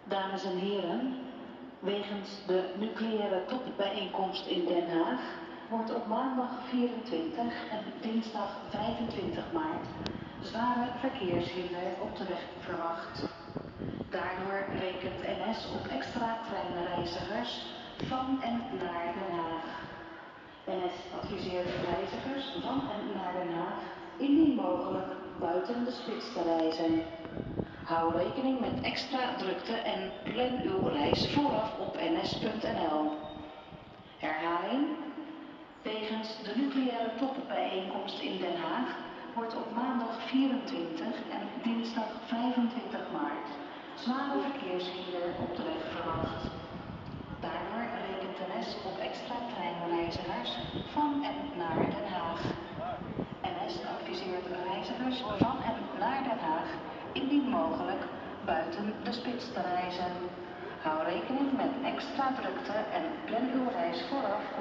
Dames en heren, wegens de nucleaire topbijeenkomst in Den Haag wordt op maandag 24 en dinsdag 25 maart zware verkeershinder op de weg verwacht. Daardoor rekent NS op extra treinreizigers van en naar Den Haag. NS adviseert reizigers van en naar Den Haag indien mogelijk buiten de spits te reizen. Hou rekening met extra drukte en plan uw reis vooraf op ns.nl. Herhaling. Wegens de nucleaire topbijeenkomst in Den Haag wordt op maandag 24 en dinsdag 25 maart zware verkeershinder op de weg verwacht. Daardoor rekent NS op extra treinreizigers van en naar Den Haag. NS adviseert reizigers van en naar Den Haag indien mogelijk buiten de spits te reizen. Hou rekening met extra drukte en plan uw reis vooraf